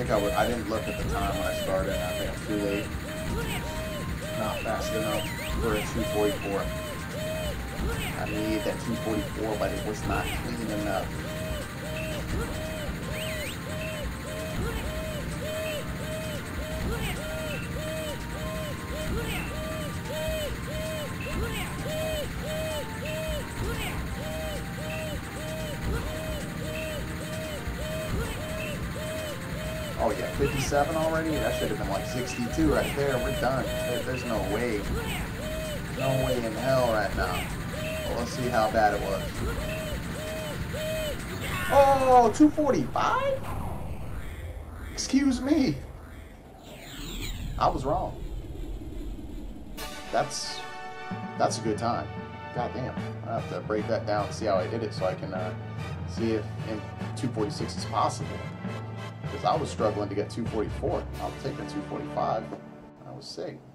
think I didn't look at the time when I started. I think I'm too late. Not fast enough for a 244. I need that 244, but it was not clean enough. Oh yeah, 57 already? That should have been like 62 right there. We're done. There's no way. No way in hell right now. Well, let's see how bad it was. Oh, 245? Excuse me. I was wrong. That's a good time. God damn. I have to break that down and see how I did it so I can see if 246 is possible. Because I was struggling to get 244. I'll take a 245. I was sick.